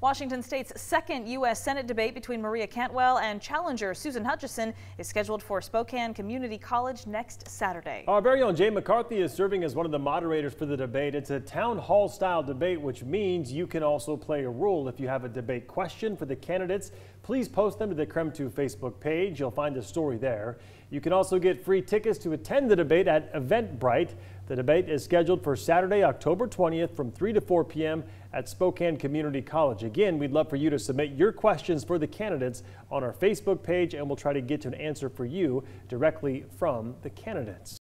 Washington State's second U.S. Senate debate between Maria Cantwell and challenger Susan Hutchison is scheduled for Spokane Community College next Saturday. Our very own Jay McCarthy is serving as one of the moderators for the debate. It's a town hall style debate, which means you can also play a role. If you have a debate question for the candidates, please post them to the KREM 2 Facebook page. You'll find a story there. You can also get free tickets to attend the debate at Eventbrite. The debate is scheduled for Saturday, October 20th from 3 to 4 p.m. at Spokane Community College. Again, we'd love for you to submit your questions for the candidates on our Facebook page, and we'll try to get to an answer for you directly from the candidates.